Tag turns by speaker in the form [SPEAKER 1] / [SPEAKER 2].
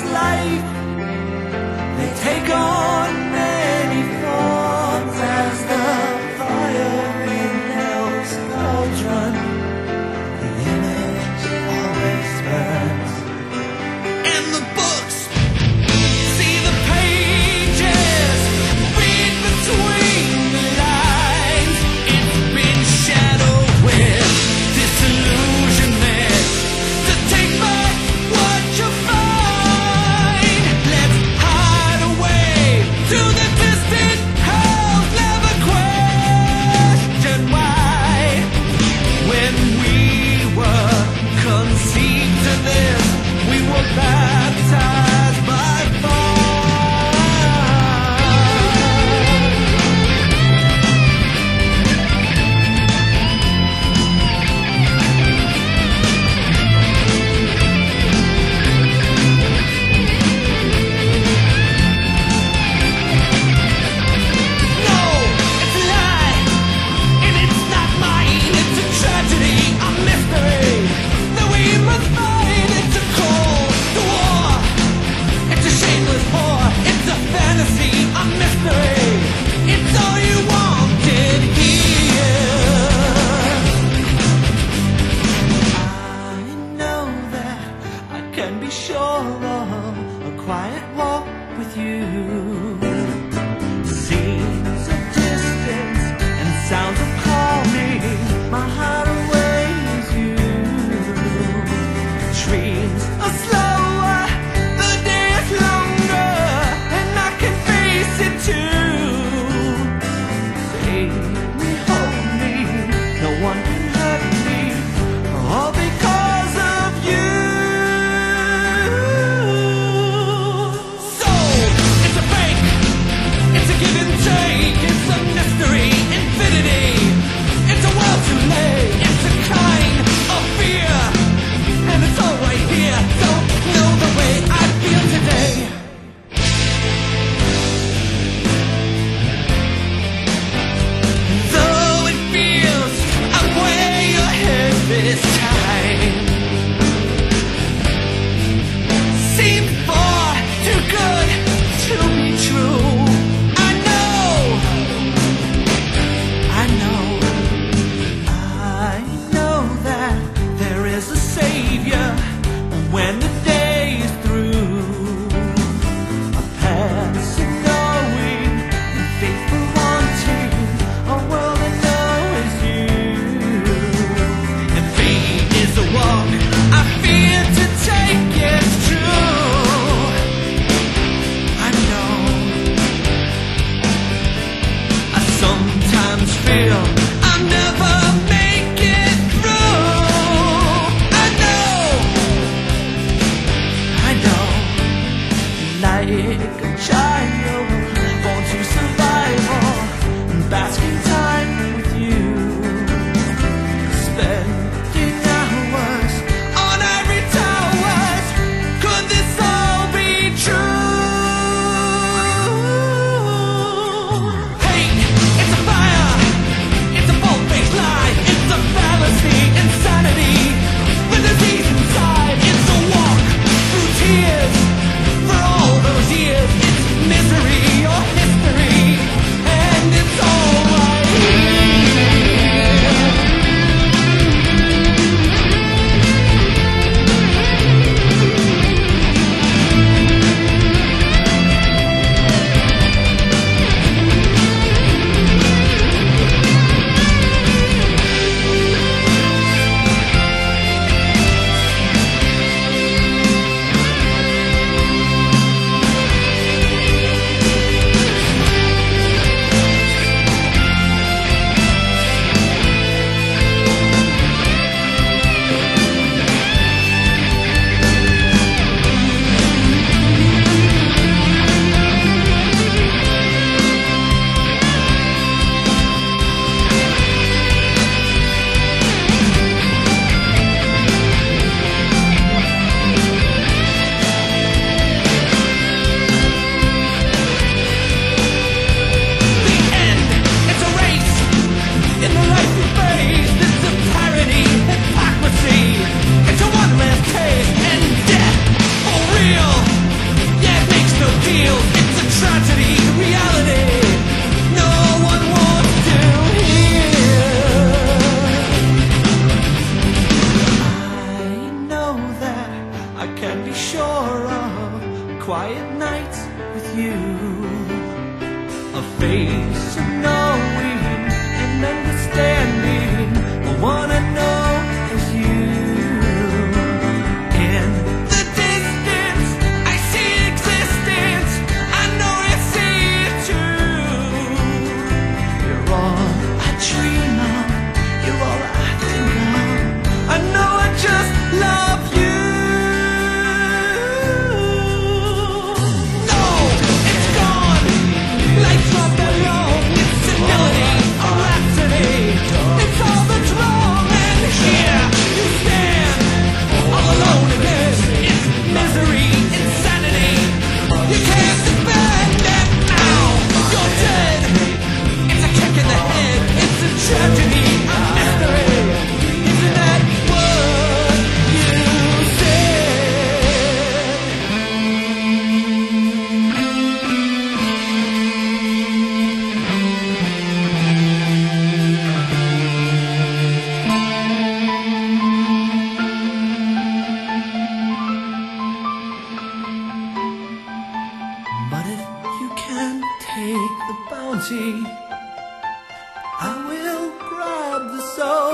[SPEAKER 1] life. They take on many forms as the fire in hell's cauldron. The image always burns. And the books, see the pages, read between the lines. It's been shadowed with disillusionment. To take back what you find, let's hide away to the distant hills. Never question why. When we were conceived to this, we were baptized by fire. No, it's a lie, and it's not mine. It's a tragedy, a mystery that we must find. It's a cold war, it's a shameless war. It's a fantasy, a mystery. It's all you wanted here. I know that I can be sure of a quiet walk with you. Scenes of distance and sounds of calming, my heart awaits you. Dreams are slower, the day is longer, and I can face it too. Save me, hold me, no one can hurt me, all because of you. So, it's a break, it's a give and take, it's a mystery, infinity. It's a world to lay, it's a kind of fear, and it's all right here. Don't know the way I feel today. Though it feels I'm way ahead this time, seems far too good to be true. I know, I know, I know that there is a savior when the day is through. A passing knowing, and faithful wanting, a world that knows you. And faith bounty. I will grab the soul